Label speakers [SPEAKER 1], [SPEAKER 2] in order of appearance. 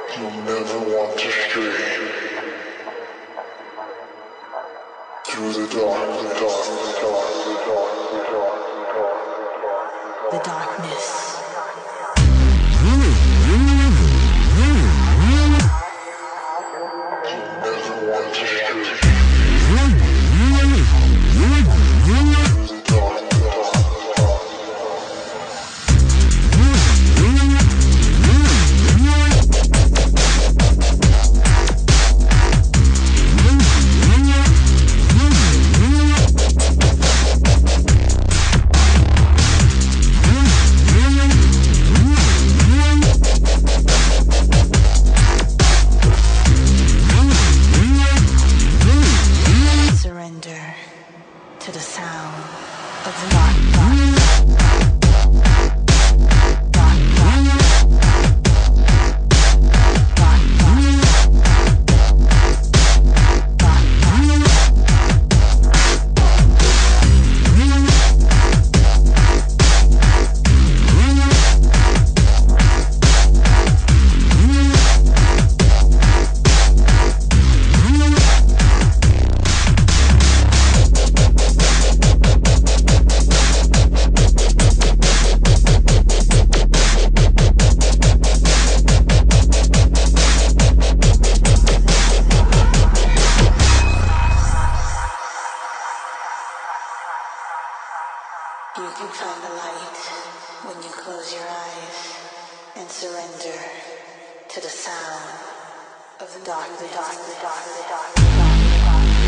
[SPEAKER 1] You'll never want to stray through the dark, the dark, the dark, the dark, the dark, the dark, the
[SPEAKER 2] darkness.
[SPEAKER 1] You'll never want to stray.
[SPEAKER 2] To the sound of the dark. You can find the light when you close your eyes and surrender to the sound of the dark, the dark, the dark, the dark, the dark, the dark.